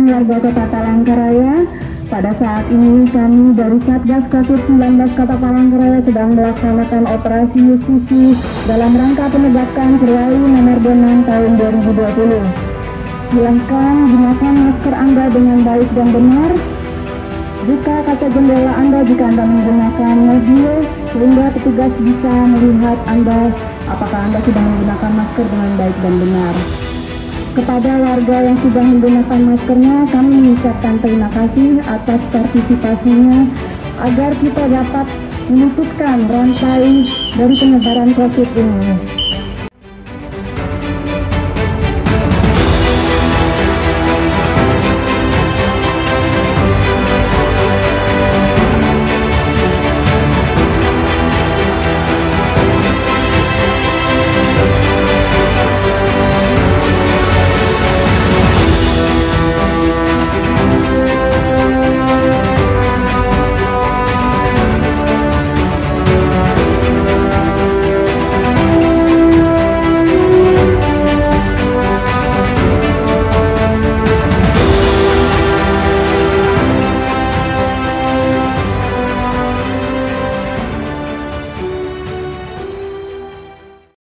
siang warga Kota Palangkaraya. Pada saat ini kami dari Satgas COVID-19 Kota Palangkaraya sedang melaksanakan operasi justisi dalam rangka penegakan Perwali Nomor 6 tahun 2020. Silakan gunakan masker Anda dengan baik dan benar. Buka kaca jendela Anda jika Anda menggunakan mobil sehingga petugas bisa melihat Anda apakah Anda sudah menggunakan masker dengan baik dan benar. Kepada warga yang sudah menggunakan maskernya, kami mengucapkan terima kasih atas partisipasinya agar kita dapat memutuskan rantai dari penyebaran COVID ini.